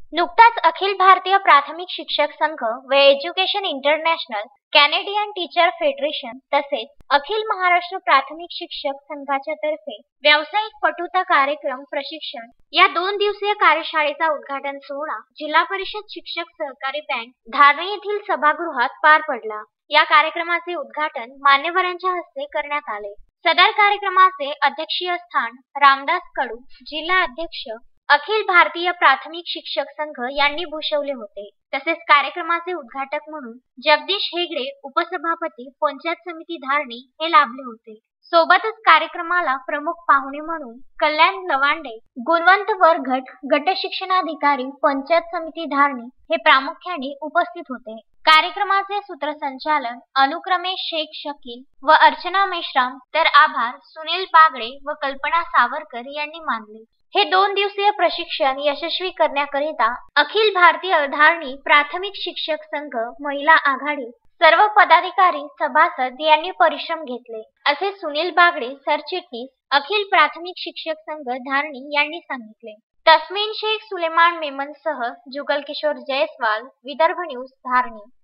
नुकताच अखिल भारतीय प्राथमिक शिक्षक संघ व education international, Canadian teacher federation तसेच अखिल महाराष्ट्र प्राथमिक शिक्षक संघाच्या तर्फे व्यावसायिक पटुता कार्यक्रम प्रशिक्षण या 2 दिवसीय कार्यशाळेचा उद्घाटन सोहळा जिल्हा परिषद शिक्षक सहकारी बँक धारणी येथील सभागृहात पार पडला। या कार्यक्रमाचे उद्घाटन मान्यवरांच्या हस्ते करण्यात आले। सदर कार्यक्रमाचे अध्यक्षीय स्थान रामदास कडू, जिल्हा अध्यक्ष, अखिल भारतीय प्राथमिक शिक्षक संघ यांनी भूषवले होते। तसेच कार्यक्रमाचे उद्घाटक म्हणून जगदीश हेगडे, उपसभापती, पंचायत समिती धारणी हे लाभले होते। सोबतच कार्यक्रमाला प्रमुख पाहुणे म्हणून कल्याण लवांडे, गुणवंत वर्गट, गट शिक्षणाधिकारी, पंचायत समिती धारणी हे प्रामुख्याने उपस्थित होते। कार्यक्रमाचे सूत्रसंचालन अनुक्रमे शेख शकील व अर्चना मेश्राम तर आभार सुनील बागडे व कल्पना सावरकर यांनी मानले। हे 2 दिवसीय प्रशिक्षण यशस्वी करण्याकरिता अखिल भारतीय धारणी प्राथमिक शिक्षक संघ महिला आघाडी सर्व पदाधिकारी, सभासद यांनी परिश्रम घेतले, असे सुनील बागडे, सरचिटणीस, अखिल प्राथमिक शिक्षक संघ धारणी यांनी सांगितले। तस्मीन शेख सुलेमान मेमनसह जुगल किशोर जयस्वाल, विदर्भ न्यूज, धारणी।